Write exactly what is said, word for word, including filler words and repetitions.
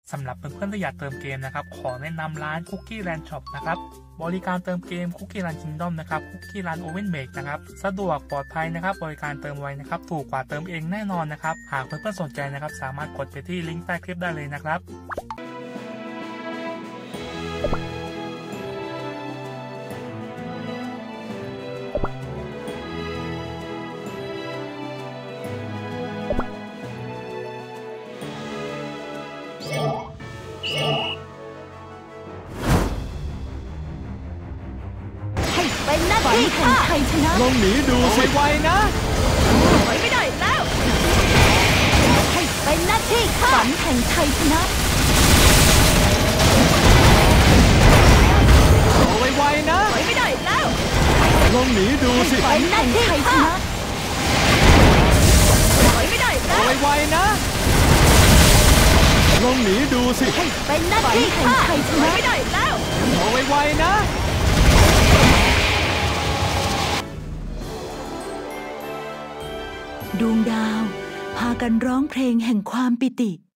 สำหรับเพื่อนๆที่อยากเติมเกมนะครับขอแนะนำร้าน Cookie Land Shop นะครับบริการเติมเกม Cookie Land Kingdom นะครับ Cookie Land Oven Bake นะครับสะดวกปลอดภัยนะครับบริการเติมไวนะครับถูกกว่าเติมเองแน่นอนนะครับหากเพื่อนๆสนใจนะครับสามารถกดไปที่ลิงก์ใต้คลิปได้เลยนะครับเป็นหน้าที่ข้าใครชนะลองหนีดูสิไวนะถอยไม่ได้แล้วให้เป็นหน้าที่ข้าฝันแห่งชัยชนะเอาไวๆนะถอยไม่ได้แล้วลองหนีดูสิฝันแห่งชัยชนะถอยไม่ได้แล้วเอาไวๆนะลองหนีดูสิให้เป็นหน้าที่ข้าถอยไม่ได้แล้วเอาไวๆนะดวงดาวพากันร้องเพลงแห่งความปิติ